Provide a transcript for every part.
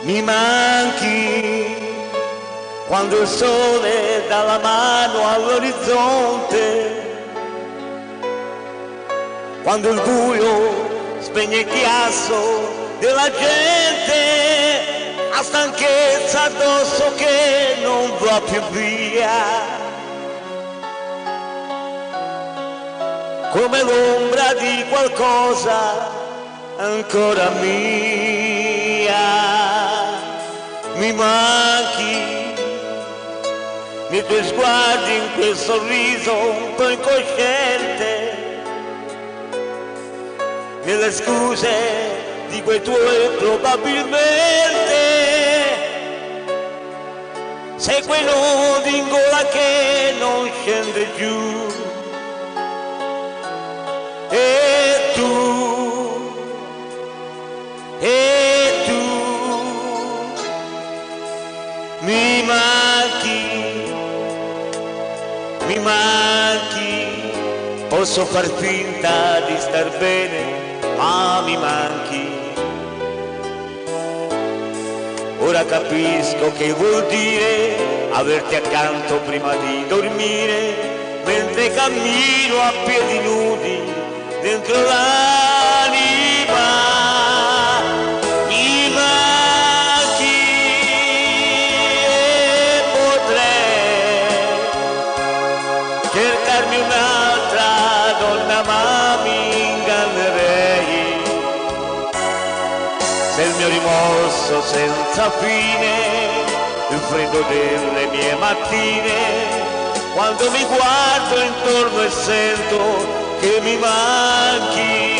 Mi manchi quando il sole dà la mano all'orizzonte, quando il buio spegne il chiasso della gente, ha stanchezza addosso che non va più via, come l'ombra di qualcosa ancora mia. Mi manchi nei tuoi sguardi, in quel sorriso un po' incosciente, nelle scuse di quei tuoi probabilmente, sei quei nodi in gola che non scende giù. E tu, mi manchi, posso far finta di star bene, ma mi manchi. Ora capisco che vuol dire averti accanto prima di dormire, mentre cammino a piedi nudi dentro l'anima. Mi manchi e potrei cercarmi un'altra donna, ma mi ingannerei. Se il mio rimorso senza fine, il freddo delle mie mattine, quando mi guardo intorno e sento che mi manchi.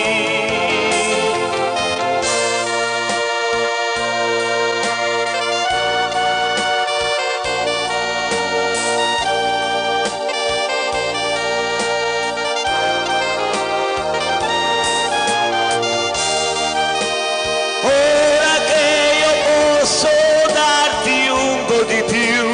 Ora che io posso darti un po' di più,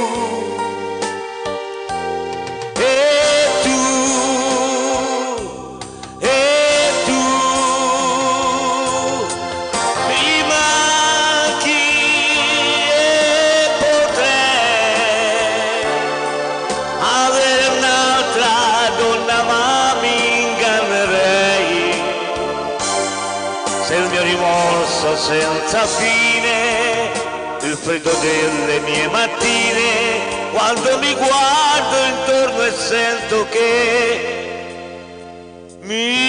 se il mio rimorso senza fine, il freddo delle mie mattine, quando mi guardo intorno e sento che mi